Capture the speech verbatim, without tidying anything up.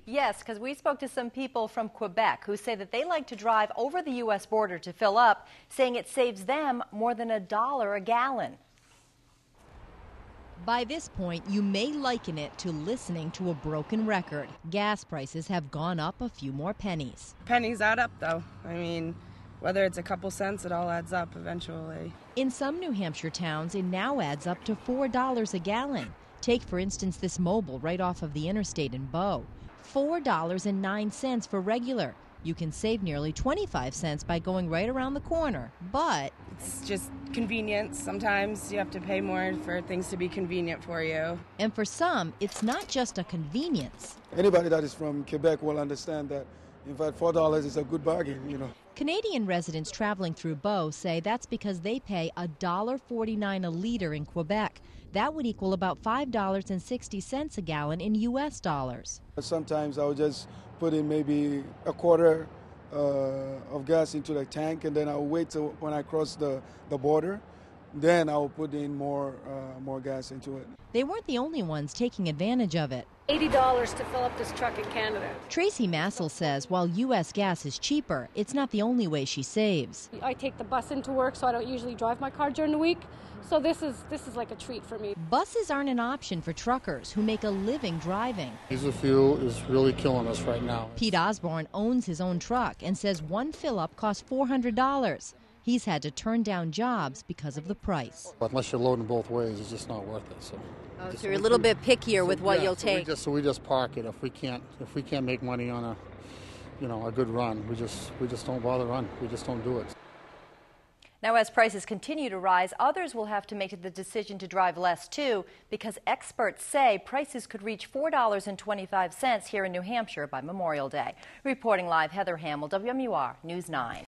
Yes, because we spoke to some people from Quebec who say that they like to drive over the U S border to fill up, saying it saves them more than a dollar a gallon. By this point, you may liken it to listening to a broken record. Gas prices have gone up a few more pennies. Pennies add up, though. I mean, whether it's a couple cents, it all adds up eventually. In some New Hampshire towns, it now adds up to four dollars a gallon. Take, for instance, this Mobil right off of the interstate in Bow. four dollars and nine cents for regular. You can save nearly twenty-five cents by going right around the corner, but it's just convenience. Sometimes you have to pay more for things to be convenient for you. And for some, it's not just a convenience. Anybody that is from Quebec will understand that, in fact, four dollars is a good bargain, you know. Canadian residents traveling through Bow say that's because they pay one dollar forty-nine a liter in Quebec. That would equal about five dollars and sixty cents a gallon in U S dollars. Sometimes I'll just put in maybe a quarter uh, of gas into the tank, and then I'll wait till when I cross the, the border. Then I'll put in more, uh, more gas into it. They weren't the only ones taking advantage of it. eighty dollars to fill up this truck in Canada. Tracy Massel says while U S gas is cheaper, it's not the only way she saves. I take the bus into work, so I don't usually drive my car during the week. So this is this is like a treat for me. Buses aren't an option for truckers who make a living driving. Diesel fuel is really killing us right now. Pete Osborne owns his own truck and says one fill-up costs four hundred dollars. He's had to turn down jobs because of the price. Unless you're loading both ways, it's just not worth it. So, oh, just, so you're a little bit pickier so, with what yeah, you'll so take. We just, so we just park it. If we can't, if we can't make money on a, you know, a good run, we just we just don't bother run. We just don't do it. Now, as prices continue to rise, others will have to make the decision to drive less, too, because experts say prices could reach four dollars and twenty-five cents here in New Hampshire by Memorial Day. Reporting live, Heather Hamill, W M U R News nine.